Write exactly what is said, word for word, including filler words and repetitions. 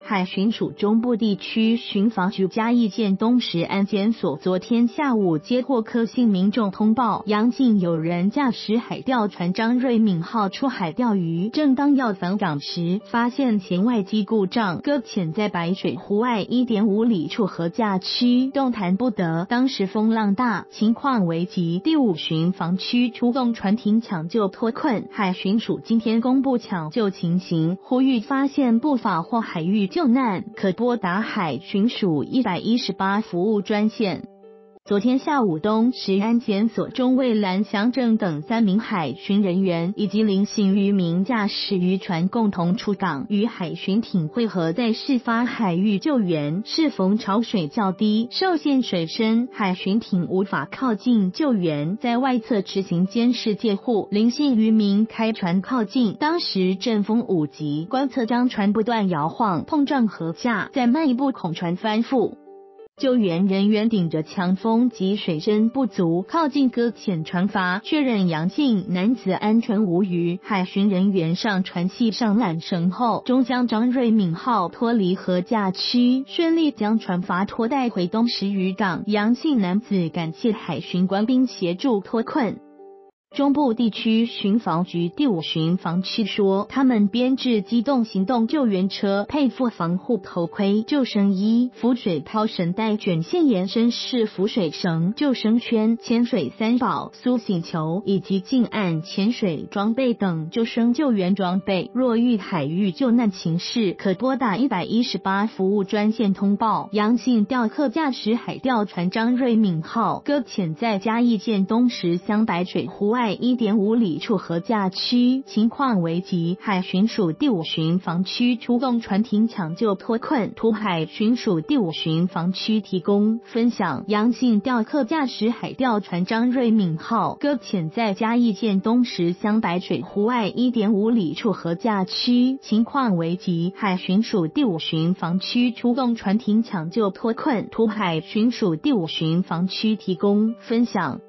海巡署中部地区巡防局嘉义县东石安检所昨天下午接获柯姓民众通报，阳靖有人驾驶海钓船张瑞敏号出海钓鱼，正当要返港时，发现舷外机故障，搁浅在白水湖外 一点五里处河架区，动弹不得。当时风浪大，情况危急，第五巡防区出动船艇抢救脱困。海巡署今天公布抢救情形，呼吁发现不法或海域救难，可拨打海巡署一一八服务专线。昨天下午，东石安检所中尉蓝祥正等三名海巡人员以及林姓渔民驾驶渔船共同出港，与海巡艇会合，在事发海域救援。适逢潮水较低，受限水深，海巡艇无法靠近救援，在外侧执行监视戒护。林姓渔民开船靠近，当时阵风五级，观测将船不断摇晃，碰撞河架，在迈一步恐船翻覆。救援人员顶着强风及水深不足，靠近搁浅船筏，确认阳性男子安全无虞。海巡人员上船系上缆绳后，终将张瑞敏号脱离河架区，顺利将船筏拖带回东石渔港。阳性男子感谢海巡官兵协助脱困。中部地区巡防局第五巡防区说，他们编制机动行动救援车，配附防护头盔、救生衣、浮水抛绳带、卷线延伸式浮水绳、救生圈、潜水三宝、苏醒球以及近岸潜水装备等救生救援装备。若遇海域救难情事，可拨打一一八服务专线通报。阳性钓客驾驶海钓船张瑞敏号搁浅在嘉义县东石乡白水湖外 一点五里处河架区，情况危急。海巡署第五巡防区出动船艇抢救脱困。土海巡署第五巡防区提供分享，阳性钓客驾驶海钓船张瑞敏号搁浅在嘉义县东石乡白水湖外 一点五里处河架区，情况危急。海巡署第五巡防区出动船艇抢救脱困。土海巡署第五巡防区提供分享。